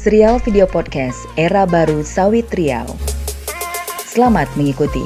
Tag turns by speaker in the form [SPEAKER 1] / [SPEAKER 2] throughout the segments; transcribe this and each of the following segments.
[SPEAKER 1] serial video podcast Era Baru Sawit Riau. Selamat mengikuti.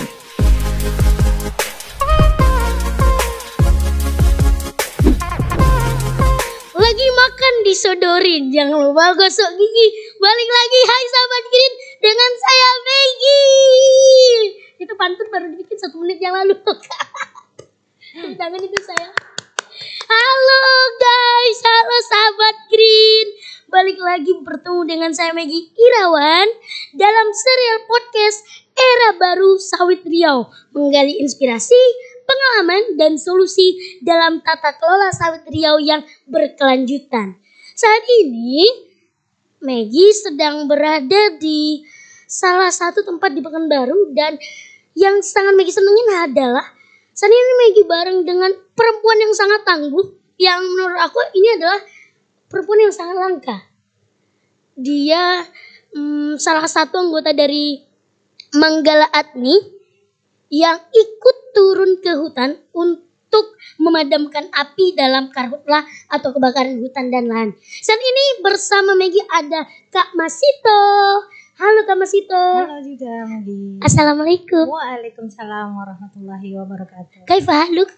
[SPEAKER 2] Lagi makan disodorin, jangan lupa gosok gigi. Balik lagi, hai sahabat green, dengan saya Maggie. Itu pantun baru dibikin 1 menit yang lalu. Tangan itu saya. Halo guys, halo sahabat green. Balik lagi bertemu dengan saya Maggie Irawan dalam serial podcast Era Baru Sawit Riau, menggali inspirasi, pengalaman, dan solusi dalam tata kelola sawit Riau yang berkelanjutan. Saat ini Maggie sedang berada di salah satu tempat di Pekanbaru, dan yang sangat Maggie senengin adalah saat ini Maggie bareng dengan perempuan yang sangat tangguh, yang menurut aku ini adalah perempuan yang sangat langka. Dia salah satu anggota dari Manggala Agni yang ikut turun ke hutan untuk memadamkan api dalam karhutlah atau kebakaran hutan dan lahan. Saat ini bersama Maggie ada Kak Masito. Halo Kak Masito.
[SPEAKER 3] Halo juga Maggie.
[SPEAKER 2] Assalamualaikum.
[SPEAKER 3] Waalaikumsalam warahmatullahi wabarakatuh.
[SPEAKER 2] Kaifa haluk?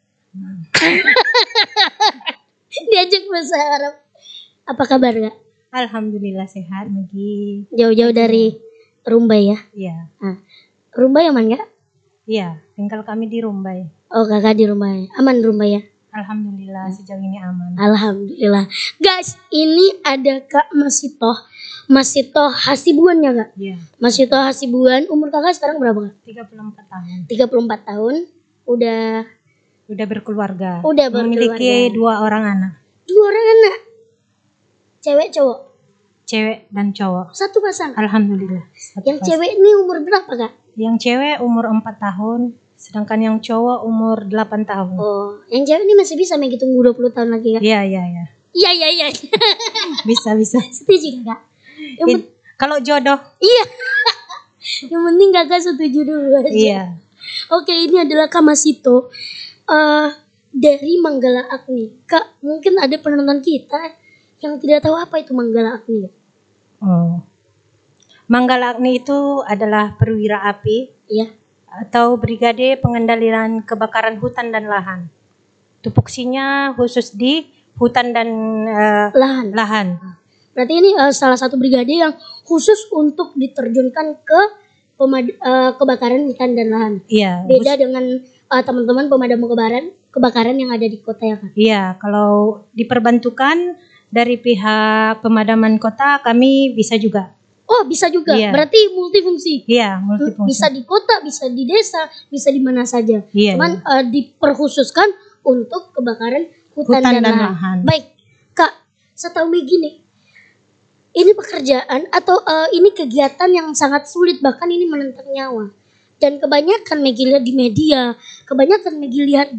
[SPEAKER 2] Diajak bahasa Arab. Apa kabar Kak?
[SPEAKER 3] Alhamdulillah sehat Maggie.
[SPEAKER 2] Jauh-jauh dari Rumbai ya?
[SPEAKER 3] Iya.
[SPEAKER 2] Rumbai aman Kak?
[SPEAKER 3] Iya, tinggal kami di Rumbai.
[SPEAKER 2] Oh kakak di Rumbai. Aman Rumbai ya?
[SPEAKER 3] Alhamdulillah sejauh ini aman.
[SPEAKER 2] Alhamdulillah. Guys, ini ada Kak Masito. Masito Hasibuan ya Kak?
[SPEAKER 3] Iya.
[SPEAKER 2] Masito Hasibuan. Umur kakak sekarang berapa Kak?
[SPEAKER 3] 34 tahun.
[SPEAKER 2] 34 tahun.
[SPEAKER 3] Udah berkeluarga.
[SPEAKER 2] Udah berkeluarga.
[SPEAKER 3] Memiliki 2 orang anak.
[SPEAKER 2] 2 orang anak. Cewek cowok?
[SPEAKER 3] Cewek dan cowok.
[SPEAKER 2] Satu pasang?
[SPEAKER 3] Alhamdulillah.
[SPEAKER 2] Yang cewek ini umur berapa Kak?
[SPEAKER 3] Yang cewek umur 4 tahun. Sedangkan yang cowok umur 8 tahun.
[SPEAKER 2] Oh, yang cewek ini masih bisa Maggie tunggu 20 tahun lagi Kak?
[SPEAKER 3] Iya.
[SPEAKER 2] Iya.
[SPEAKER 3] Bisa.
[SPEAKER 2] Setuju Kak?
[SPEAKER 3] Kalau jodoh.
[SPEAKER 2] Iya. Yang penting kakak setuju dulu aja.
[SPEAKER 3] Iya.
[SPEAKER 2] Oke, ini adalah Kak Masito dari Manggala Agni. Kak, mungkin ada penonton kita yang tidak tahu apa itu Manggala Agni.
[SPEAKER 3] Oh. Manggala Agni itu adalah perwira api.
[SPEAKER 2] Iya.
[SPEAKER 3] Atau Brigade Pengendalian Kebakaran Hutan dan Lahan. Tupoksinya khusus di hutan dan lahan.
[SPEAKER 2] Berarti ini salah satu brigade yang khusus untuk diterjunkan ke kebakaran hutan dan lahan.
[SPEAKER 3] Iya.
[SPEAKER 2] Beda dengan teman-teman pemadam kebakaran yang ada di kota ya Kak?
[SPEAKER 3] Iya, kalau diperbantukan dari pihak pemadaman kota kami bisa juga.
[SPEAKER 2] Oh bisa juga,
[SPEAKER 3] Iya.
[SPEAKER 2] Berarti multifungsi.
[SPEAKER 3] Iya, multifungsi.
[SPEAKER 2] Bisa di kota, bisa di desa, bisa di mana saja.
[SPEAKER 3] Iya,
[SPEAKER 2] Cuman diperkhususkan untuk kebakaran hutan dan lahan. Baik, Kak, setahu Maggie nih, ini pekerjaan atau ini kegiatan yang sangat sulit, bahkan ini menentang nyawa. Dan kebanyakan Maggie lihat di media, kebanyakan Maggie lihat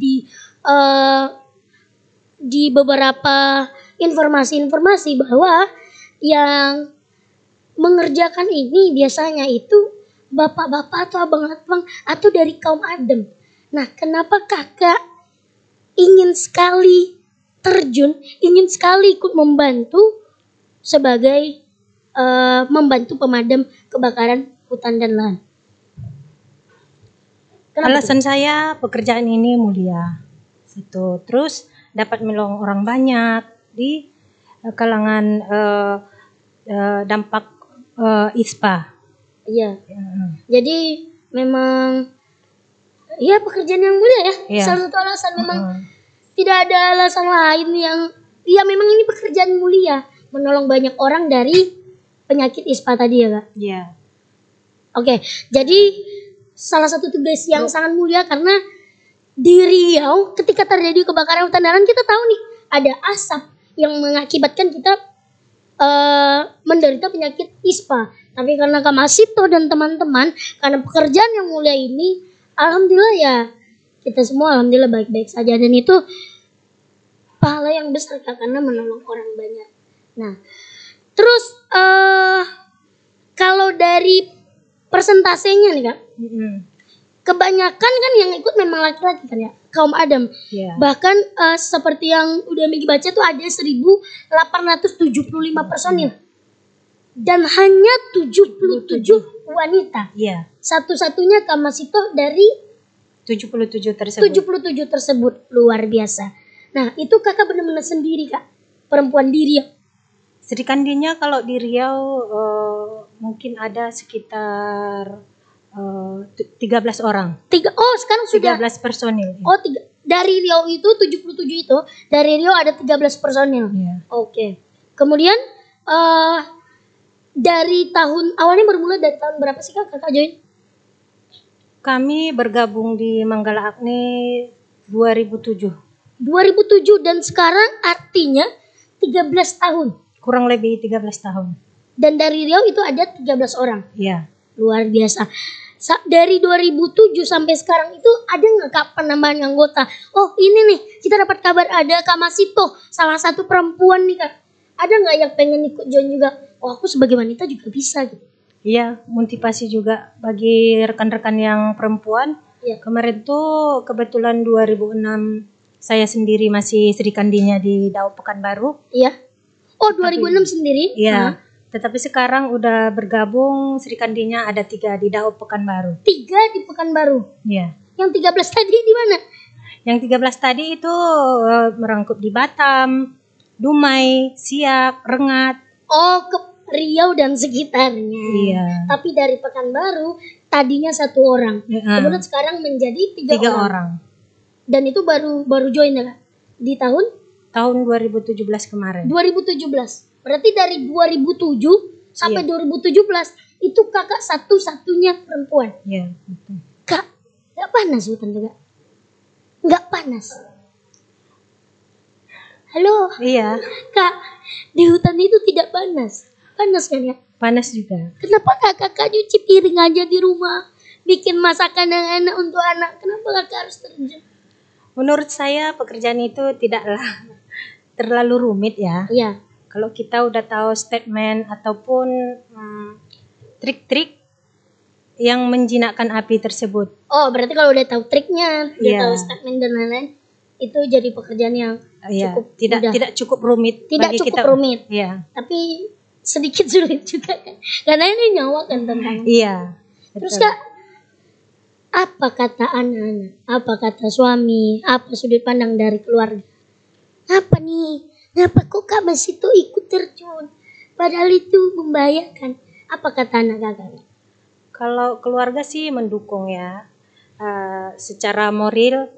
[SPEAKER 2] di beberapa informasi-informasi bahwa yang mengerjakan ini biasanya itu bapak-bapak atau abang-abang atau dari kaum adem. Nah, kenapa kakak ingin sekali terjun, ingin sekali ikut membantu sebagai membantu pemadam kebakaran hutan dan lahan?
[SPEAKER 3] Alasan saya pekerjaan ini mulia. Satu, terus dapat menolong orang banyak di kalangan dampak ISPA.
[SPEAKER 2] Iya. Jadi memang ya pekerjaan yang mulia ya.
[SPEAKER 3] Iya.
[SPEAKER 2] Salah satu alasan memang tidak ada alasan lain yang ya memang ini pekerjaan mulia, menolong banyak orang dari penyakit ISPA tadi ya Kak.
[SPEAKER 3] Iya.
[SPEAKER 2] Oke, jadi salah satu tugas yang sangat mulia karena di Riau ketika terjadi kebakaran hutan dan lahan kita tahu nih ada asap yang mengakibatkan kita menderita penyakit ISPA. Tapi karena Kak Masito dan teman-teman, karena pekerjaan yang mulia ini, alhamdulillah ya kita semua alhamdulillah baik-baik saja, dan itu pahala yang besar Kak, karena menolong orang banyak. Nah, terus kalau dari persentasenya nih Kak, kebanyakan kan yang ikut memang laki-laki kan ya, kaum Adam.
[SPEAKER 3] Yeah.
[SPEAKER 2] Bahkan seperti yang udah Maggie baca tuh ada 1.875 personil. dan hanya 77 wanita.
[SPEAKER 3] Iya,
[SPEAKER 2] Satu-satunya Kak Masito dari
[SPEAKER 3] 77 tersebut.
[SPEAKER 2] 77 tersebut. Luar biasa. Nah, itu kakak benar-benar sendiri, Kak. Perempuan di Riau.
[SPEAKER 3] Sri Kandinya kalau di Riau mungkin ada sekitar 13 orang.
[SPEAKER 2] Oh, sekarang sudah
[SPEAKER 3] 13 personil.
[SPEAKER 2] Oh, dari Riau itu 77 itu, dari Riau ada 13 personil.
[SPEAKER 3] Iya.
[SPEAKER 2] Oke. Kemudian dari tahun awalnya bermula dari tahun berapa sih Kak kakak join?
[SPEAKER 3] Kami bergabung di Manggala Agni 2007.
[SPEAKER 2] 2007 dan sekarang artinya 13 tahun.
[SPEAKER 3] Kurang lebih 13 tahun.
[SPEAKER 2] Dan dari Riau itu ada 13 orang.
[SPEAKER 3] Iya.
[SPEAKER 2] Luar biasa. Dari 2007 sampai sekarang itu ada nggak Kak penambahan anggota? Oh ini nih kita dapat kabar ada Kak Masito, salah satu perempuan nih Kak. Ada nggak yang pengen ikut join juga? Oh aku sebagai wanita juga bisa gitu.
[SPEAKER 3] Iya, motivasi juga bagi rekan-rekan yang perempuan.
[SPEAKER 2] Iya.
[SPEAKER 3] Kemarin tuh kebetulan 2006 saya sendiri masih Sri Kandinya di Daop Pekanbaru.
[SPEAKER 2] Iya. Oh 2006 sendiri?
[SPEAKER 3] Iya.
[SPEAKER 2] Nah,
[SPEAKER 3] Tetapi sekarang udah bergabung Sri Kandinya ada 3 di Daop Pekanbaru.
[SPEAKER 2] 3 di Pekanbaru.
[SPEAKER 3] Iya.
[SPEAKER 2] Yang 13 tadi di mana?
[SPEAKER 3] Yang 13 tadi itu merangkup di Batam, Dumai, Siak, Rengat.
[SPEAKER 2] Oh ke Riau dan sekitarnya.
[SPEAKER 3] Iya.
[SPEAKER 2] Tapi dari Pekanbaru tadinya 1 orang. Kemudian sekarang menjadi 3
[SPEAKER 3] 3
[SPEAKER 2] orang.
[SPEAKER 3] orang.
[SPEAKER 2] Dan itu baru join ya Kak? Di tahun
[SPEAKER 3] Tahun 2017 kemarin.
[SPEAKER 2] 2017. Berarti dari 2007 sampai 2017 itu kakak satu-satunya perempuan.
[SPEAKER 3] Iya, betul.
[SPEAKER 2] Kak, gak panas hutan tuh Kak? Gak panas. Halo,
[SPEAKER 3] Iya,
[SPEAKER 2] Kak, di hutan itu tidak panas. Panas kan ya?
[SPEAKER 3] panas juga.
[SPEAKER 2] Kenapa kakak nyuci piring aja di rumah? Bikin masakan yang enak untuk anak. Kenapa kakak harus terjun?
[SPEAKER 3] Menurut saya pekerjaan itu tidaklah terlalu rumit ya.
[SPEAKER 2] Iya.
[SPEAKER 3] Kalau kita udah tahu statement ataupun trik-trik yang menjinakkan api tersebut.
[SPEAKER 2] Oh, berarti kalau udah tahu triknya, udah
[SPEAKER 3] Iya.
[SPEAKER 2] tahu statement dan lain-lain, itu jadi pekerjaan yang
[SPEAKER 3] Iya,
[SPEAKER 2] cukup
[SPEAKER 3] tidak
[SPEAKER 2] mudah.
[SPEAKER 3] tidak cukup rumit
[SPEAKER 2] Tidak
[SPEAKER 3] bagi
[SPEAKER 2] cukup
[SPEAKER 3] kita.
[SPEAKER 2] rumit.
[SPEAKER 3] Iya.
[SPEAKER 2] Tapi sedikit sulit juga kan. Karena ini nyawa kan tantangan.
[SPEAKER 3] Iya.
[SPEAKER 2] Terus
[SPEAKER 3] betul.
[SPEAKER 2] Kak, apa kata anak-anak? Apa kata suami? Apa sudut pandang dari keluarga? Apa nih? Kenapa kok Kak Masito ikut terjun? Padahal itu membahayakan. Apa kata anak kakak?
[SPEAKER 3] Kalau keluarga sih mendukung ya. Secara moral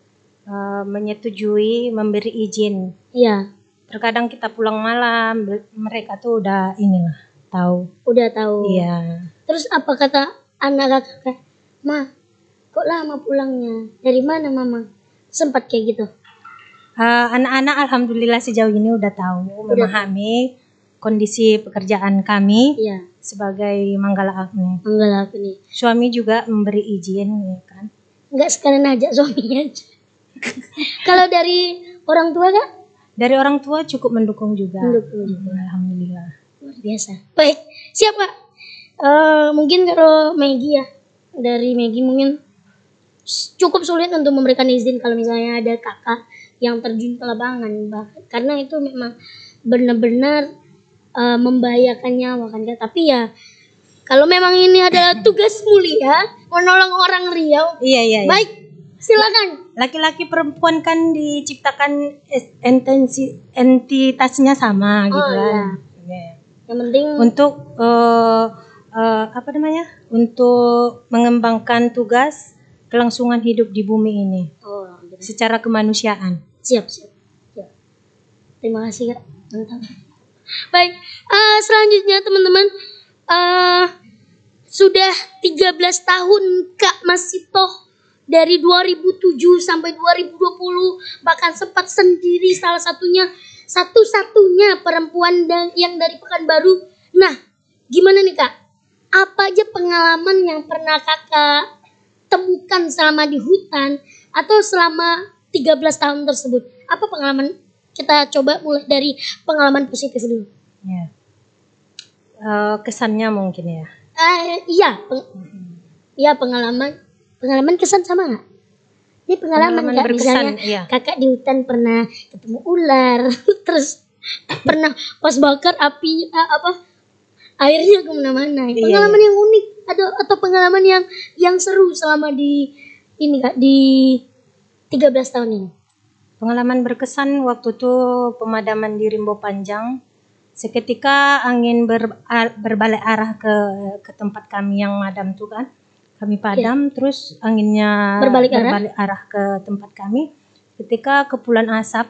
[SPEAKER 3] menyetujui, memberi izin.
[SPEAKER 2] Iya,
[SPEAKER 3] Terkadang kita pulang malam, mereka tuh udah inilah tahu.
[SPEAKER 2] udah tahu.
[SPEAKER 3] Iya.
[SPEAKER 2] Terus apa kata anak kakak? Ma, kok lama pulangnya? Dari mana mama? Sempat kayak gitu.
[SPEAKER 3] Anak-anak alhamdulillah sejauh ini udah tahu, memahami kondisi pekerjaan kami
[SPEAKER 2] Iya,
[SPEAKER 3] sebagai Manggala Agni.
[SPEAKER 2] enggak aku nih.
[SPEAKER 3] Suami juga memberi izin, ya kan?
[SPEAKER 2] Enggak sekalian aja suaminya aja. Kalau dari orang tua Kak?
[SPEAKER 3] Dari orang tua cukup mendukung juga.
[SPEAKER 2] Mendukung juga.
[SPEAKER 3] Alhamdulillah.
[SPEAKER 2] Luar biasa. Baik, siap Kak? Mungkin kalau Maggie ya, dari Maggie mungkin cukup sulit untuk memberikan izin kalau misalnya ada kakak yang terjun ke lapangan, karena itu memang benar-benar membahayakan nyawa kan Kak. Tapi ya kalau memang ini adalah tugas mulia menolong orang Riau,
[SPEAKER 3] Iya.
[SPEAKER 2] baik silakan.
[SPEAKER 3] Laki-laki perempuan kan diciptakan entitasnya sama gitu
[SPEAKER 2] Oh,
[SPEAKER 3] kan. Iya.
[SPEAKER 2] Yang penting
[SPEAKER 3] Untuk apa namanya? Untuk mengembangkan tugas kelangsungan hidup di bumi ini secara kemanusiaan.
[SPEAKER 2] siap. Terima kasih Kak. Mantap. Baik, selanjutnya teman-teman, sudah 13 tahun Kak Masito dari 2007 sampai 2020, bahkan sempat sendiri salah satu-satunya perempuan yang dari Pekanbaru. Nah, gimana nih Kak? Apa aja pengalaman yang pernah Kakak temukan selama di hutan atau selama 13 tahun tersebut? Apa pengalaman? Kita coba mulai dari pengalaman positif dulu.
[SPEAKER 3] Ya. Kesannya mungkin ya.
[SPEAKER 2] Iya, pengalaman kesan sama nggak? Ini pengalaman Kak,
[SPEAKER 3] berkesan,
[SPEAKER 2] misalnya
[SPEAKER 3] iya.
[SPEAKER 2] Kakak di hutan pernah ketemu ular, terus pernah pas bakar airnya kemana-mana.
[SPEAKER 3] Iya,
[SPEAKER 2] Pengalaman yang unik atau pengalaman yang seru selama di ini Kak, di 13 tahun ini.
[SPEAKER 3] Pengalaman berkesan waktu itu pemadaman di Rimbo Panjang. Seketika angin berbalik arah ke tempat kami yang madam tuh kan. Kami padam, terus anginnya
[SPEAKER 2] Berbalik
[SPEAKER 3] arah ke tempat kami. Ketika kepulan asap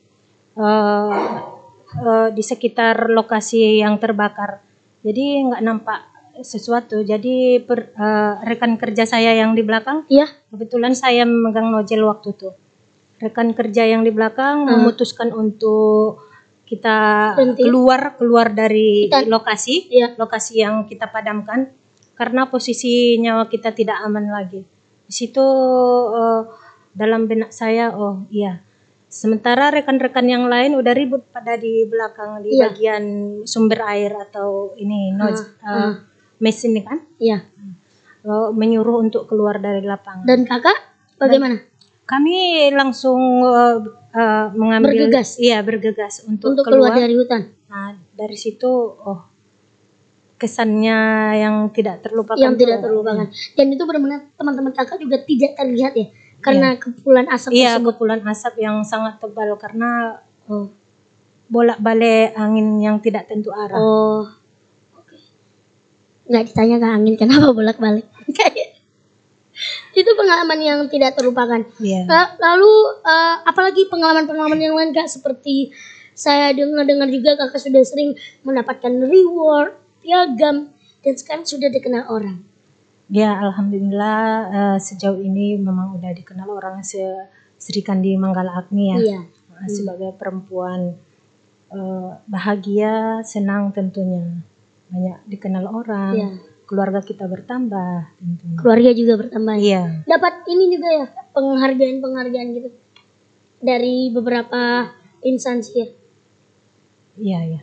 [SPEAKER 3] di sekitar lokasi yang terbakar. Jadi nggak nampak sesuatu. Jadi rekan kerja saya yang di belakang,
[SPEAKER 2] Iya.
[SPEAKER 3] kebetulan saya memegang nojel waktu itu. Rekan kerja yang di belakang memutuskan untuk kita
[SPEAKER 2] Berhenti.
[SPEAKER 3] keluar dari
[SPEAKER 2] Kita-
[SPEAKER 3] lokasi
[SPEAKER 2] Iya.
[SPEAKER 3] lokasi yang kita padamkan karena posisi nyawa kita tidak aman lagi. Di situ dalam benak saya, oh iya. Sementara rekan-rekan yang lain udah ribut pada di belakang di
[SPEAKER 2] Iya.
[SPEAKER 3] bagian sumber air atau ini mesin ini kan,
[SPEAKER 2] Iya.
[SPEAKER 3] menyuruh untuk keluar dari lapangan.
[SPEAKER 2] Dan Kakak bagaimana?
[SPEAKER 3] Kami langsung mengambil bergegas untuk
[SPEAKER 2] Keluar dari hutan.
[SPEAKER 3] Nah, dari situ kesannya yang tidak terlupakan.
[SPEAKER 2] Yang tidak terlupakan. Dan itu benar-benar teman-teman Kakak juga tidak terlihat ya karena kepulan asap
[SPEAKER 3] Iya,
[SPEAKER 2] tersebut.
[SPEAKER 3] kepulan asap yang sangat tebal karena bolak-balik angin yang tidak tentu arah.
[SPEAKER 2] Oh. Oke. Nggak ditanya ke angin kenapa bolak-balik. Itu pengalaman yang tidak terlupakan.
[SPEAKER 3] Iya.
[SPEAKER 2] Lalu apalagi pengalaman-pengalaman yang lain Kak, seperti saya dengar juga Kakak sudah sering mendapatkan reward, piagam, dan sekarang sudah dikenal orang.
[SPEAKER 3] Ya, alhamdulillah sejauh ini memang udah dikenal orang Sri Kandi Manggala Agni ya.
[SPEAKER 2] Iya.
[SPEAKER 3] Sebagai perempuan bahagia, senang tentunya. Banyak dikenal orang.
[SPEAKER 2] Iya.
[SPEAKER 3] Keluarga kita bertambah tentunya.
[SPEAKER 2] Keluarga juga bertambah.
[SPEAKER 3] Iya.
[SPEAKER 2] Dapat ini juga ya, penghargaan gitu dari beberapa instansi ya.
[SPEAKER 3] Iya, iya.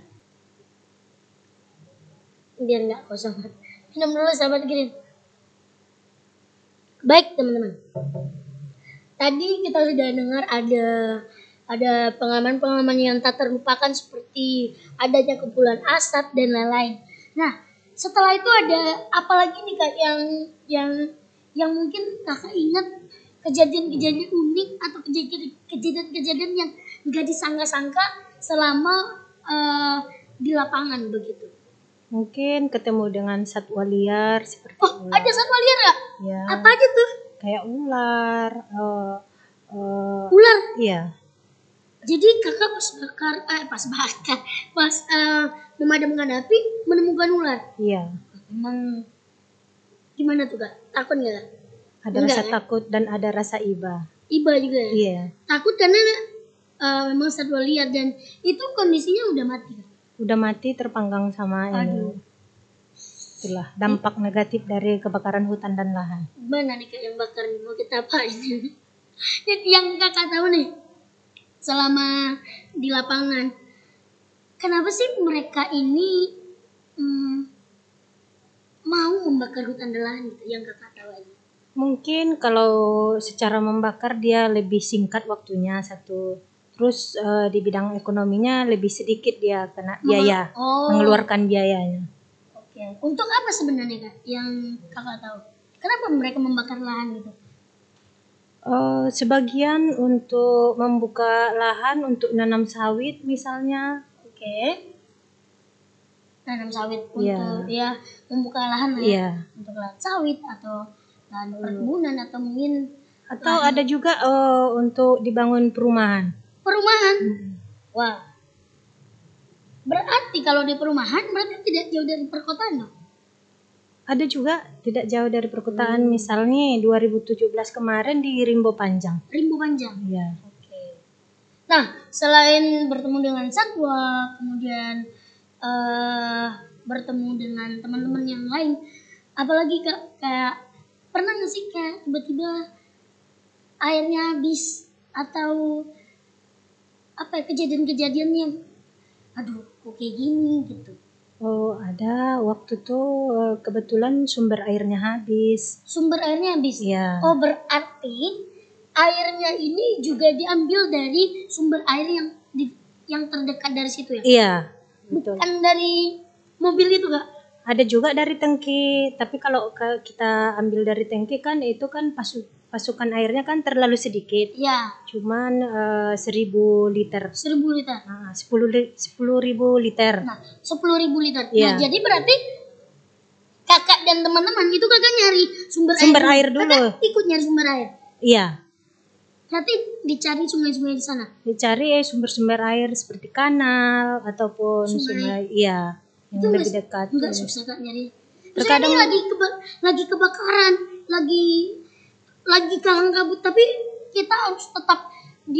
[SPEAKER 2] Biar nggak kosong. Minum dulu sahabat Green. Baik teman-teman. Tadi kita sudah dengar ada pengalaman-pengalaman yang tak terlupakan seperti adanya kepulan asap dan lain-lain. Nah, setelah itu ada apa lagi nih Kak yang mungkin Kakak ingat kejadian-kejadian unik atau kejadian-kejadian yang nggak disangka-sangka selama di lapangan begitu.
[SPEAKER 3] Mungkin ketemu dengan satwa liar seperti
[SPEAKER 2] Oh,
[SPEAKER 3] ular.
[SPEAKER 2] ada satwa liar nggak?
[SPEAKER 3] Ya,
[SPEAKER 2] Apa aja tuh?
[SPEAKER 3] kayak ular.
[SPEAKER 2] Ular.
[SPEAKER 3] Iya.
[SPEAKER 2] Jadi Kakak pas memadamkan api menemukan ular.
[SPEAKER 3] Iya.
[SPEAKER 2] Emang gimana tuh Kak? Takut nggak Kak?
[SPEAKER 3] Ada
[SPEAKER 2] Enggak,
[SPEAKER 3] rasa
[SPEAKER 2] ya?
[SPEAKER 3] takut dan ada rasa iba.
[SPEAKER 2] Iba juga ya?
[SPEAKER 3] Iya.
[SPEAKER 2] Takut karena memang satwa liar dan itu kondisinya udah mati Kak?
[SPEAKER 3] Udah mati terpanggang sama ini.
[SPEAKER 2] Aduh.
[SPEAKER 3] Itulah dampak negatif dari kebakaran hutan dan lahan.
[SPEAKER 2] Mana nih Kak yang bakar nih? Mau kita apain? Jadi yang Kakak tahu nih selama di lapangan, kenapa sih mereka ini mau membakar hutan dan lahan gitu yang Kakak tahu aja?
[SPEAKER 3] Mungkin kalau secara membakar dia lebih singkat waktunya satu. Terus di bidang ekonominya lebih sedikit dia kena biaya, mengeluarkan biayanya.
[SPEAKER 2] Oke. Untuk apa sebenarnya Kak yang Kakak tahu? Kenapa mereka membakar lahan gitu?
[SPEAKER 3] Sebagian untuk membuka lahan untuk nanam sawit misalnya.
[SPEAKER 2] Oke. Tanam sawit
[SPEAKER 3] Iya.
[SPEAKER 2] untuk ya membuka lahan lah ya.
[SPEAKER 3] Iya.
[SPEAKER 2] Untuk lahan sawit atau lahan perkebunan atau mungkin
[SPEAKER 3] Atau ada juga untuk dibangun perumahan.
[SPEAKER 2] perumahan. Wah. Berarti kalau di perumahan berarti tidak jauh dari perkotaan dong.
[SPEAKER 3] Ada juga tidak jauh dari perkotaan, misalnya 2017 kemarin di Rimbo Panjang.
[SPEAKER 2] Rimbo Panjang.
[SPEAKER 3] Iya.
[SPEAKER 2] Oke. Nah, selain bertemu dengan satwa, kemudian bertemu dengan teman-teman yang lain, apalagi Kak, kayak pernah nggak sih kayak tiba-tiba airnya habis atau apa ya, kejadian-kejadian yang aduh kok kayak gini gitu.
[SPEAKER 3] Oh, ada waktu itu kebetulan sumber airnya habis.
[SPEAKER 2] Sumber airnya habis.
[SPEAKER 3] Iya.
[SPEAKER 2] Oh, berarti airnya ini juga diambil dari sumber air yang terdekat dari situ ya?
[SPEAKER 3] Iya, betul.
[SPEAKER 2] Bukan dari mobil itu Kak?
[SPEAKER 3] Ada juga dari tangki, tapi kalau kita ambil dari tangki kan itu kan pasukan airnya kan terlalu sedikit.
[SPEAKER 2] Ya,
[SPEAKER 3] Cuman 1.000 liter.
[SPEAKER 2] 1.000 liter.
[SPEAKER 3] Nah, 10.000 liter.
[SPEAKER 2] Nah, 10.000 liter.
[SPEAKER 3] Iya.
[SPEAKER 2] Nah, jadi berarti kakak dan teman-teman itu kakak nyari sumber
[SPEAKER 3] Air dulu.
[SPEAKER 2] Kakak ikut nyari sumber air.
[SPEAKER 3] Iya,
[SPEAKER 2] Berarti dicari sungai-sungai di sana.
[SPEAKER 3] dicari sumber-sumber air seperti kanal ataupun sungai, iya, yang
[SPEAKER 2] Itu
[SPEAKER 3] lebih dekat.
[SPEAKER 2] Enggak susah kak nyari.
[SPEAKER 3] Terkadang-
[SPEAKER 2] Terkadang lagi kebakaran, lagi kalang kabut, tapi kita harus tetap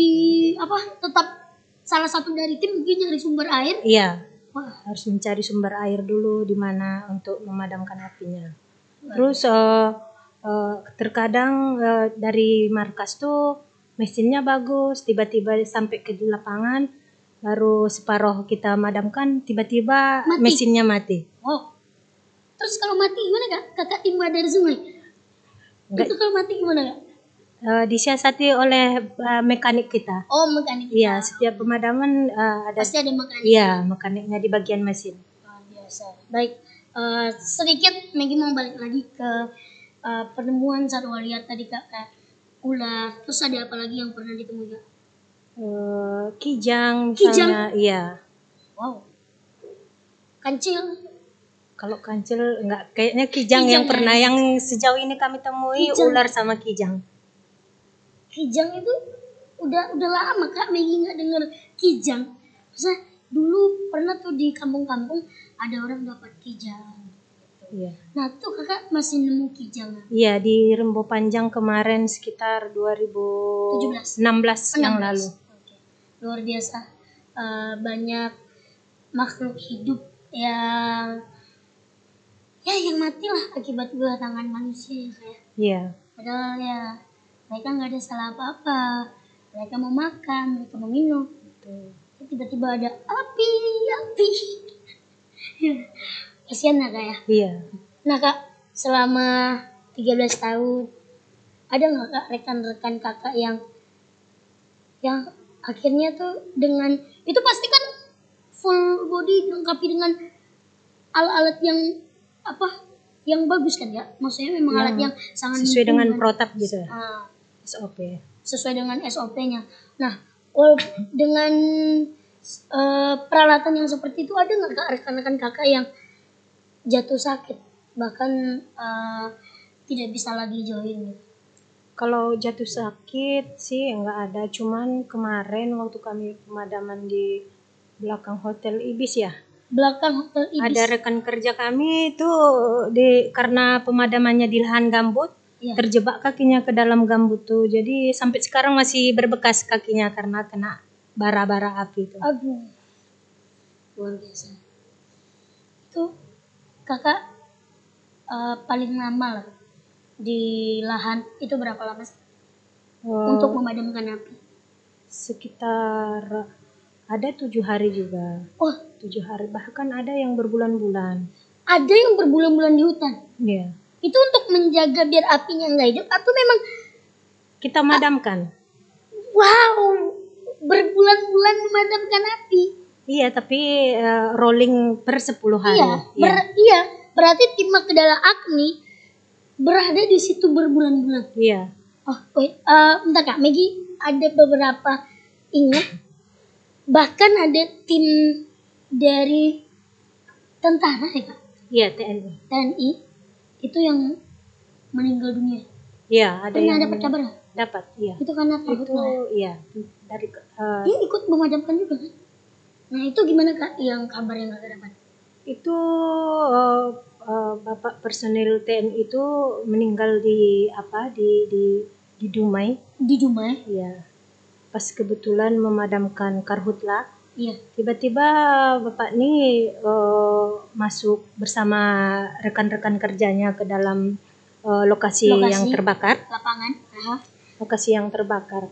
[SPEAKER 2] tetap salah satu dari tim mungkin nyari sumber air.
[SPEAKER 3] Iya,
[SPEAKER 2] Wah,
[SPEAKER 3] harus mencari sumber air dulu di mana untuk memadamkan apinya.
[SPEAKER 2] Wah.
[SPEAKER 3] Terus terkadang dari markas tuh mesinnya bagus, tiba-tiba sampai ke lapangan baru separuh kita madamkan, tiba-tiba
[SPEAKER 2] Mati.
[SPEAKER 3] mesinnya mati.
[SPEAKER 2] oh. Terus kalau mati gimana kak? Kakak timba dari sungai.
[SPEAKER 3] Enggak.
[SPEAKER 2] Itu kalau mati gimana kak?
[SPEAKER 3] Disiasati oleh mekanik kita.
[SPEAKER 2] Oh, mekanik.
[SPEAKER 3] Iya, setiap pemadaman ada,
[SPEAKER 2] Pasti ada mekanik.
[SPEAKER 3] iya, mekaniknya di bagian mesin.
[SPEAKER 2] Luar biasa. Baik, sedikit Maggie mau balik lagi ke penemuan satwa liar tadi kak, kayak ular. Terus ada apa lagi yang pernah ditemui kak?
[SPEAKER 3] Kijang,
[SPEAKER 2] Kijang?
[SPEAKER 3] misalnya, iya.
[SPEAKER 2] Wow. Kancil.
[SPEAKER 3] Kalau kancil enggak, kayaknya kijang yang
[SPEAKER 2] Kijang,
[SPEAKER 3] pernah
[SPEAKER 2] ya.
[SPEAKER 3] yang sejauh ini kami temui
[SPEAKER 2] Kijang.
[SPEAKER 3] ular sama kijang.
[SPEAKER 2] Kijang itu udah lama kak Maggie nggak denger kijang. Maksudnya dulu pernah tuh di kampung-kampung ada orang dapat kijang.
[SPEAKER 3] Iya.
[SPEAKER 2] Nah tuh kakak masih nemu kijang nggak?
[SPEAKER 3] Iya, di Rembo Panjang kemarin sekitar 2016 yang
[SPEAKER 2] 16.
[SPEAKER 3] lalu.
[SPEAKER 2] Oke. Luar biasa. Banyak makhluk hidup yang mati lah akibat ulah tangan manusia ya kayak.
[SPEAKER 3] Iya.
[SPEAKER 2] Padahal ya mereka nggak ada salah apa-apa. Mereka mau makan, mereka mau minum. Tiba-tiba ada api. Kasian lah kak ya.
[SPEAKER 3] Iya.
[SPEAKER 2] Nah kak, selama 13 tahun ada nggak kak rekan-rekan kakak yang akhirnya tuh dengan itu pasti kan full body dilengkapi dengan alat-alat yang bagus kan ya, maksudnya memang
[SPEAKER 3] Yang
[SPEAKER 2] alat yang sangat
[SPEAKER 3] sesuai dengan
[SPEAKER 2] mumpuni kan?
[SPEAKER 3] protap gitu.
[SPEAKER 2] Ah,
[SPEAKER 3] SOP.
[SPEAKER 2] sesuai dengan SOP-nya. Nah, dengan peralatan yang seperti itu ada nggak kak rekan-rekan kakak yang jatuh sakit bahkan tidak bisa lagi join gitu?
[SPEAKER 3] Kalau jatuh sakit sih enggak ada, cuman kemarin waktu kami pemadaman di belakang Hotel Ibis ya.
[SPEAKER 2] Belakang Hotel Ibis.
[SPEAKER 3] Ada rekan kerja kami itu karena pemadamannya di lahan gambut,
[SPEAKER 2] Iya.
[SPEAKER 3] terjebak kakinya ke dalam gambut tuh. Jadi sampai sekarang masih berbekas kakinya karena kena bara-bara api itu.
[SPEAKER 2] Aduh, luar biasa. Itu kakak paling lama lah di lahan itu berapa lama sih untuk memadamkan api?
[SPEAKER 3] Sekitar ada 7 hari juga.
[SPEAKER 2] Oh,
[SPEAKER 3] 7 hari, bahkan ada yang berbulan-bulan.
[SPEAKER 2] ada yang berbulan-bulan di hutan.
[SPEAKER 3] Iya.
[SPEAKER 2] Itu untuk menjaga biar apinya nggak hidup atau memang
[SPEAKER 3] Kita madamkan.
[SPEAKER 2] wow berbulan-bulan memadamkan api?
[SPEAKER 3] Iya, tapi rolling per 10 hari.
[SPEAKER 2] Iya, berarti tim Magdala Agni berada di situ berbulan-bulan.
[SPEAKER 3] Iya.
[SPEAKER 2] Oh, wait, bentar kak, Maggie ada beberapa ingat bahkan ada tim dari tentara ya kak,
[SPEAKER 3] Iya, TNI.
[SPEAKER 2] itu yang meninggal dunia.
[SPEAKER 3] Iya, ada
[SPEAKER 2] Pernah
[SPEAKER 3] yang
[SPEAKER 2] dapat kabar nggak?
[SPEAKER 3] dapat, iya.
[SPEAKER 2] Itu karena takut
[SPEAKER 3] Itu
[SPEAKER 2] lah ya.
[SPEAKER 3] iya, dari
[SPEAKER 2] Dia ikut memadamkan juga kan? Nah itu gimana kak yang kabar yang gak dapat?
[SPEAKER 3] itu Bapak personil TNI itu meninggal di Dumai.
[SPEAKER 2] Di Dumai?
[SPEAKER 3] Iya. Pas kebetulan memadamkan karhutla,
[SPEAKER 2] Iya.
[SPEAKER 3] tiba-tiba Bapak ini masuk bersama rekan-rekan kerjanya ke dalam lokasi yang terbakar.
[SPEAKER 2] Lapangan. Aha.
[SPEAKER 3] Lokasi yang terbakar.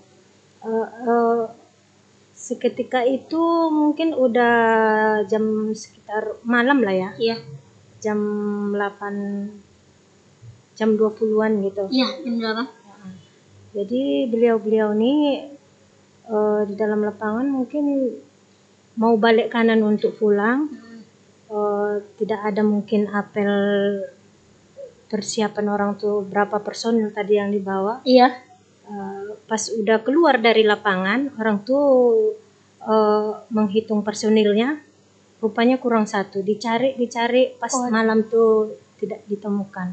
[SPEAKER 3] Seketika itu mungkin udah jam sekitar malam lah ya.
[SPEAKER 2] Iya.
[SPEAKER 3] Jam 8, jam 20-an gitu.
[SPEAKER 2] Iya, jam berapa?
[SPEAKER 3] Jadi beliau-beliau ini di dalam lapangan mungkin mau balik kanan untuk pulang. tidak ada mungkin apel persiapan orang tuh berapa personil tadi yang dibawa.
[SPEAKER 2] Iya.
[SPEAKER 3] Pas udah keluar dari lapangan, orang tuh menghitung personilnya, rupanya kurang satu. Dicari, pas malam tuh tidak ditemukan.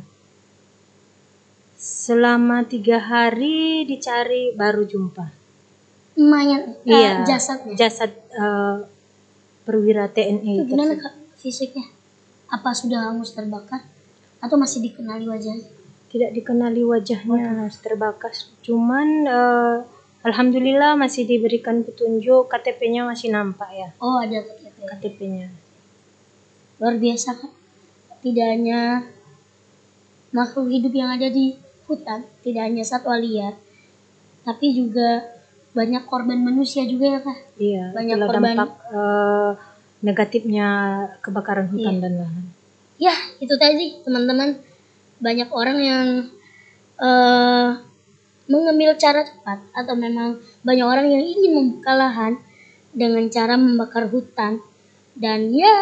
[SPEAKER 3] Selama 3 hari dicari baru jumpa.
[SPEAKER 2] Mayat,
[SPEAKER 3] Iya,
[SPEAKER 2] jasadnya.
[SPEAKER 3] jasad perwira TNI.
[SPEAKER 2] Itu gimana Kak fisiknya? Apa sudah hangus terbakar atau masih dikenali wajahnya?
[SPEAKER 3] Tidak dikenali wajahnya, terbakar. Cuman alhamdulillah masih diberikan petunjuk, KTP-nya masih nampak ya.
[SPEAKER 2] Oh, ada KTP.
[SPEAKER 3] KTP-nya.
[SPEAKER 2] Luar biasa Kak. Tidak hanya makhluk hidup yang ada di hutan, tidak hanya satwa liar, tapi juga banyak korban manusia juga ya Kak.
[SPEAKER 3] Iya,
[SPEAKER 2] Banyak
[SPEAKER 3] itulah
[SPEAKER 2] korban.
[SPEAKER 3] dampak negatifnya kebakaran hutan dan lahan.
[SPEAKER 2] Ya, itu tadi teman-teman. Banyak orang yang mengambil cara cepat, atau memang banyak orang yang ingin membuka lahan dengan cara membakar hutan. Dan ya,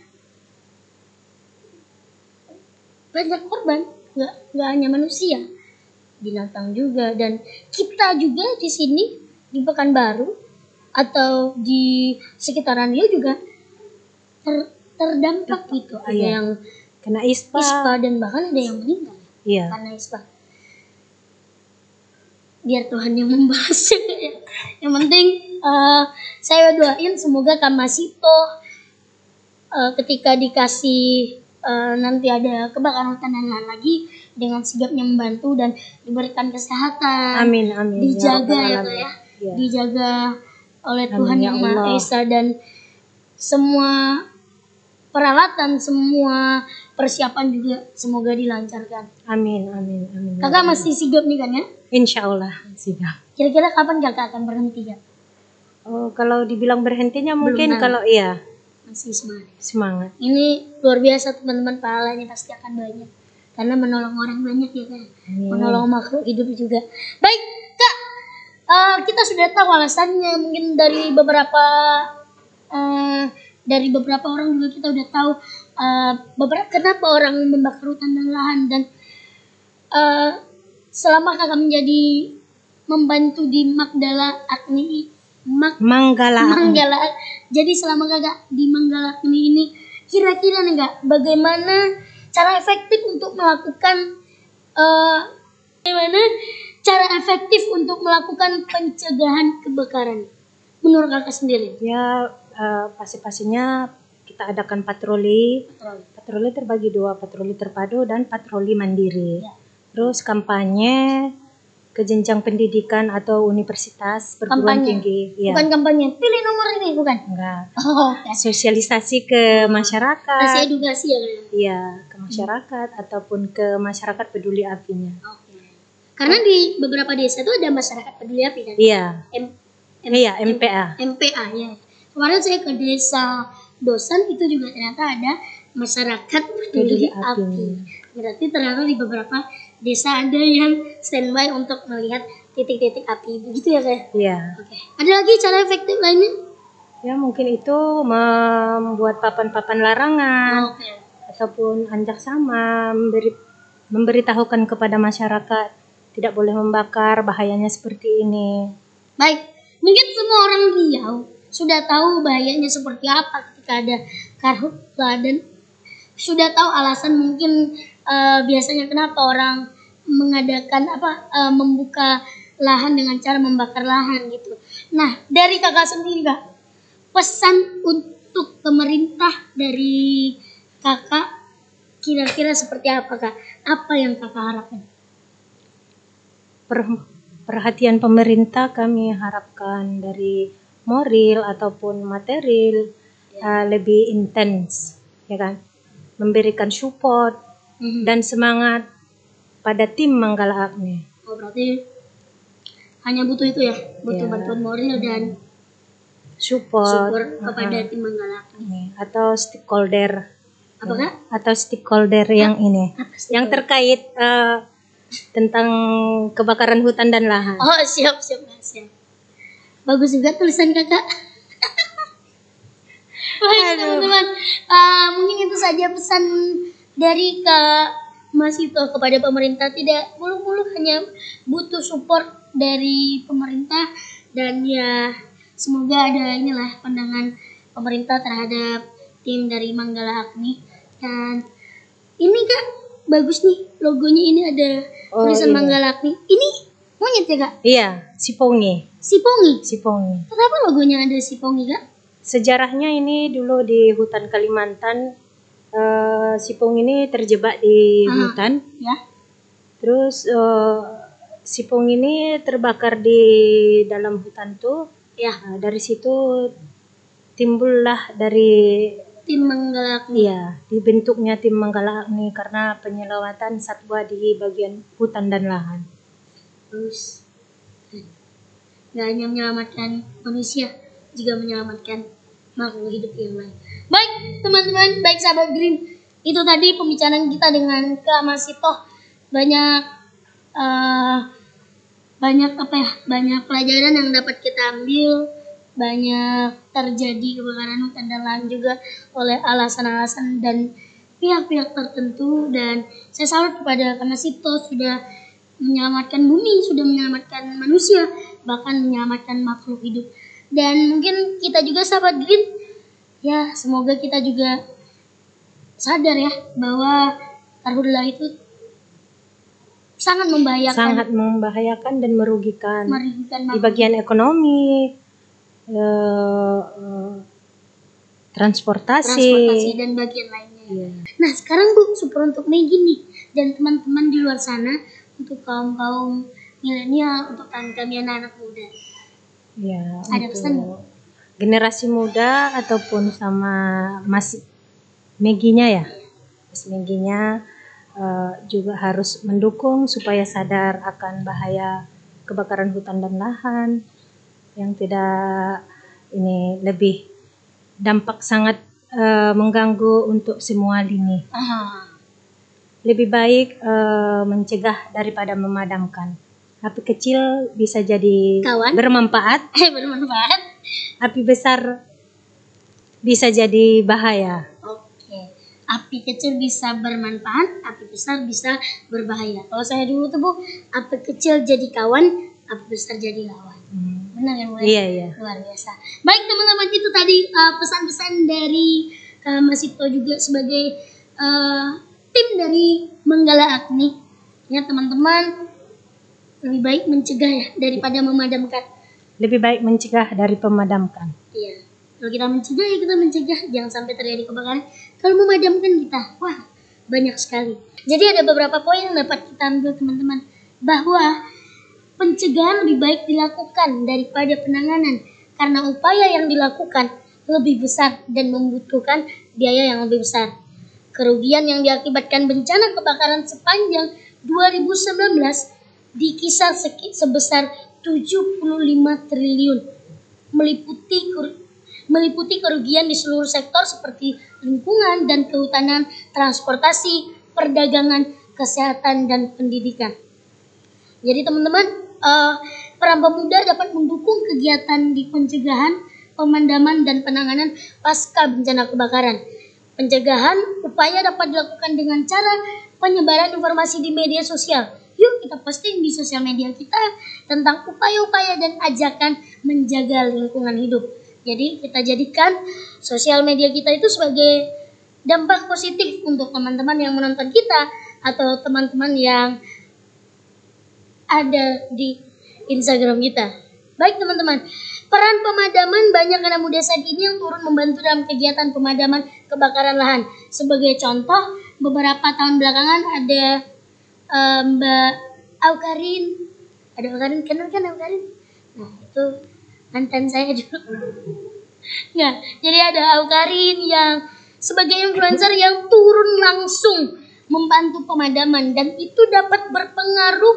[SPEAKER 2] banyak korban, nggak hanya manusia, binatang juga, dan kita juga di sini di Pekanbaru atau di sekitaran dia juga terdampak gitu. Ada
[SPEAKER 3] Iya.
[SPEAKER 2] yang
[SPEAKER 3] Kena ispa.
[SPEAKER 2] dan bahkan ada yang meninggal
[SPEAKER 3] Iya.
[SPEAKER 2] karena ispa. Biar Tuhan yang membalasnya. Yang penting saya doain semoga Kak Masito ketika dikasih nanti ada kebakaran hutan dan lain lagi, dengan sigapnya membantu dan diberikan kesehatan.
[SPEAKER 3] Amin.
[SPEAKER 2] Dijaga ya Kak
[SPEAKER 3] Rabbal
[SPEAKER 2] ya.
[SPEAKER 3] Iya.
[SPEAKER 2] Dijaga oleh
[SPEAKER 3] Amin,
[SPEAKER 2] Tuhan
[SPEAKER 3] ya
[SPEAKER 2] yang Maha
[SPEAKER 3] Allah.
[SPEAKER 2] Esa, dan semua peralatan, semua persiapan juga semoga dilancarkan.
[SPEAKER 3] Amin.
[SPEAKER 2] Kakak masih sigap nih kan ya?
[SPEAKER 3] Insya Allah siap.
[SPEAKER 2] Kira-kira kapan kakak akan berhenti ya?
[SPEAKER 3] Oh, kalau dibilang berhentinya mungkin
[SPEAKER 2] Belum
[SPEAKER 3] kalau iya
[SPEAKER 2] Masih semangat.
[SPEAKER 3] semangat.
[SPEAKER 2] Ini luar biasa teman-teman, pahalanya pasti akan banyak. Karena menolong orang banyak ya Kak.
[SPEAKER 3] Amin.
[SPEAKER 2] Menolong makhluk hidup juga. Baik Kak, kita sudah tahu alasannya. Mungkin dari beberapa orang juga kita udah tahu kenapa orang membakar hutan dan lahan. Dan selama kakak menjadi membantu di Manggala. Jadi selama kakak di Manggala ini kira-kira nih Kak, bagaimana cara efektif untuk melakukan pencegahan kebakaran menurut kakak sendiri?
[SPEAKER 3] Ya, pasti-pastinya kita adakan patroli. Patroli terbagi 2, patroli terpadu dan patroli mandiri.
[SPEAKER 2] Ya.
[SPEAKER 3] Terus kampanye ke jenjang pendidikan atau universitas perguruan
[SPEAKER 2] Kampanye?
[SPEAKER 3] tinggi. Ya.
[SPEAKER 2] Bukan kampanye, pilih nomor ini, bukan?
[SPEAKER 3] Enggak.
[SPEAKER 2] Oh, oke.
[SPEAKER 3] Sosialisasi ke masyarakat.
[SPEAKER 2] Kasih edukasi ya Kak?
[SPEAKER 3] Iya, ke masyarakat ataupun ke masyarakat peduli apinya.
[SPEAKER 2] Oke. Karena di beberapa desa itu ada masyarakat peduli api kan?
[SPEAKER 3] Iya. Iya,
[SPEAKER 2] M-
[SPEAKER 3] MPA.
[SPEAKER 2] MPA ya. Kemarin saya ke desa Dosan, itu juga ternyata ada masyarakat peduli
[SPEAKER 3] Peduli
[SPEAKER 2] api.
[SPEAKER 3] api.
[SPEAKER 2] Berarti ternyata di beberapa desa ada yang standby untuk melihat titik-titik api. Begitu ya Kak?
[SPEAKER 3] Iya.
[SPEAKER 2] Oke. Ada lagi cara efektif lainnya?
[SPEAKER 3] Ya, mungkin itu membuat papan-papan larangan
[SPEAKER 2] Oke.
[SPEAKER 3] ataupun anjak sama, memberitahukan kepada masyarakat tidak boleh membakar, bahayanya seperti ini.
[SPEAKER 2] Baik, mungkin semua orang Riau sudah tahu bahayanya seperti apa ketika ada karhutla, dan sudah tahu alasan mungkin biasanya kenapa orang mengadakan membuka lahan dengan cara membakar lahan gitu. Nah, dari kakak sendiri Kak, pesan untuk pemerintah dari kakak kira-kira seperti apa Kak? Apa yang kakak harapkan?
[SPEAKER 3] Perhatian pemerintah kami harapkan dari moral ataupun material lebih intens, ya kan, memberikan support dan semangat pada tim Manggala Agni.
[SPEAKER 2] Oh, berarti hanya butuh itu ya, butuh
[SPEAKER 3] Ya.
[SPEAKER 2] bantuan moral dan
[SPEAKER 3] Support
[SPEAKER 2] kepada tim Manggala Agni.
[SPEAKER 3] atau stakeholder,
[SPEAKER 2] Apa Kak?
[SPEAKER 3] atau stakeholder yang ini,
[SPEAKER 2] Apa sih?
[SPEAKER 3] yang terkait tentang kebakaran hutan dan lahan.
[SPEAKER 2] Oh, siap. Bagus juga tulisan kakak. Baik teman-teman, mungkin itu saja pesan dari Kak Masito kepada pemerintah. Tidak mulu-mulu hanya butuh support dari pemerintah, dan ya semoga ada inilah pandangan pemerintah terhadap tim dari Manggala Agni. Dan ini Kak, bagus nih logonya, ini ada tulisan
[SPEAKER 3] ini.
[SPEAKER 2] Manggala Agni. Ini monyet ya Kak?
[SPEAKER 3] Iya, Sipongi.
[SPEAKER 2] Sipongi. Kenapa logonya ada Sipongi Kak?
[SPEAKER 3] Sejarahnya ini dulu di hutan Kalimantan, Sipong ini terjebak di hutan.
[SPEAKER 2] Ya.
[SPEAKER 3] Terus Sipong ini terbakar di dalam hutan tuh.
[SPEAKER 2] Ya.
[SPEAKER 3] Dari situ timbullah dari
[SPEAKER 2] Tim Manggala Agni.
[SPEAKER 3] iya, dibentuknya tim Manggala Agni karena penyelamatan satwa di bagian hutan dan lahan.
[SPEAKER 2] Terus nggak hanya menyelamatkan manusia, juga menyelamatkan makhluk hidup yang lain. Baik teman-teman, baik sahabat Green, itu tadi pembicaraan kita dengan Kak Masito. Banyak pelajaran yang dapat kita ambil. Banyak terjadi kebakaran hutan dan lahan juga oleh alasan-alasan dan pihak-pihak tertentu, dan saya salut kepada Kak Masito sudah menyelamatkan bumi, sudah menyelamatkan manusia, bahkan menyelamatkan makhluk hidup. Dan mungkin kita juga sahabat Green, ya semoga kita juga sadar ya bahwa karhutlah itu sangat membahayakan
[SPEAKER 3] Dan merugikan di
[SPEAKER 2] makhluk.
[SPEAKER 3] bagian ekonomi, transportasi
[SPEAKER 2] Dan bagian lainnya.
[SPEAKER 3] Iya.
[SPEAKER 2] Nah sekarang Bu, super untuk Maggie nih dan teman-teman di luar sana, untuk kaum milenial, untuk kami anak-anak muda.
[SPEAKER 3] Ya,
[SPEAKER 2] Ada pesan
[SPEAKER 3] untuk generasi muda ataupun sama Mas Meginya ya. Mas Meginya juga harus mendukung supaya sadar akan bahaya kebakaran hutan dan lahan yang tidak ini lebih dampak sangat mengganggu untuk semua lini. Lebih baik mencegah daripada memadamkan. Api kecil bisa jadi bermanfaat. Api besar bisa jadi bahaya.
[SPEAKER 2] Oke. Api kecil bisa bermanfaat, api besar bisa berbahaya. Kalau saya dulu tuh Bu, api kecil jadi kawan, api besar jadi lawan. Benar ya Bu?
[SPEAKER 3] Iya.
[SPEAKER 2] Luar biasa. Baik teman-teman, itu tadi pesan-pesan dari Masito juga sebagai tim dari Manggala Agni. Ya teman-teman, lebih baik mencegah ya daripada memadamkan.
[SPEAKER 3] Lebih baik mencegah dari memadamkan.
[SPEAKER 2] Iya. Kalau kita mencegah ya kita mencegah, jangan sampai terjadi kebakaran. Kalau memadamkan kita, wah banyak sekali. Jadi ada beberapa poin yang dapat kita ambil teman-teman, bahwa pencegahan lebih baik dilakukan daripada penanganan, karena upaya yang dilakukan lebih besar dan membutuhkan biaya yang lebih besar. Kerugian yang diakibatkan bencana kebakaran sepanjang 2019 dikisar sebesar 75 triliun, meliputi kerugian di seluruh sektor seperti lingkungan dan kehutanan, transportasi, perdagangan, kesehatan, dan pendidikan. Jadi teman-teman, peran pemuda dapat mendukung kegiatan di pencegahan, pemadaman, dan penanganan pasca bencana kebakaran. Pencegahan upaya dapat dilakukan dengan cara penyebaran informasi di media sosial. Yuk kita posting di sosial media kita tentang upaya-upaya dan ajakan menjaga lingkungan hidup. Jadi kita jadikan sosial media kita itu sebagai dampak positif untuk teman-teman yang menonton kita atau teman-teman yang ada di Instagram kita. Baik teman-teman, peran pemadaman banyak anak muda saat ini yang turut membantu dalam kegiatan pemadaman kebakaran lahan. Sebagai contoh, beberapa tahun belakangan ada Mbak Aukarin. Ada Aukarin, kenal kan Aukarin? Nah itu mantan saya dulu. Nah, jadi ada Aukarin yang sebagai influencer yang turun langsung membantu pemadaman, dan itu dapat berpengaruh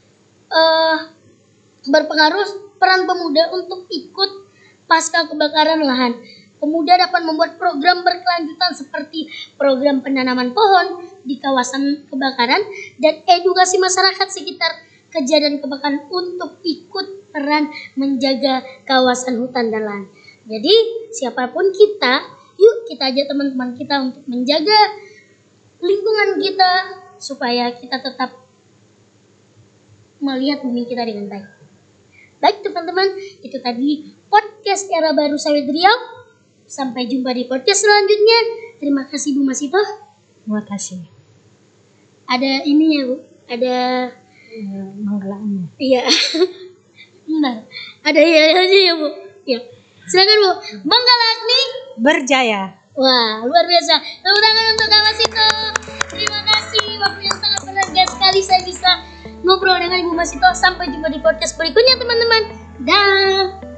[SPEAKER 2] peran pemuda untuk ikut pasca kebakaran lahan. Pemuda dapat membuat program berkelanjutan seperti program penanaman pohon di kawasan kebakaran dan edukasi masyarakat sekitar kejadian kebakaran untuk ikut peran menjaga kawasan hutan dan lahan. Jadi siapapun kita Yuk kita ajak teman-teman kita untuk menjaga lingkungan kita supaya kita tetap melihat bumi kita dengan baik. Baik teman-teman, itu tadi podcast Era Baru Sawit Riau. Sampai jumpa di podcast selanjutnya. Terima kasih Bu Masito.
[SPEAKER 3] Terima kasih.
[SPEAKER 2] Ada ininya Bu, ada
[SPEAKER 3] Manggelaannya.
[SPEAKER 2] iya. Benar. Ada ya Bu. Ya. Silakan Bu. Bangkala Agni
[SPEAKER 3] Berjaya.
[SPEAKER 2] Wah, luar biasa. Tepuk tangan untuk Kak Masito. Terima kasih. Waktu yang sangat berharga sekali saya bisa ngobrol dengan Ibu Masito. Sampai jumpa di podcast berikutnya teman-teman. Dah.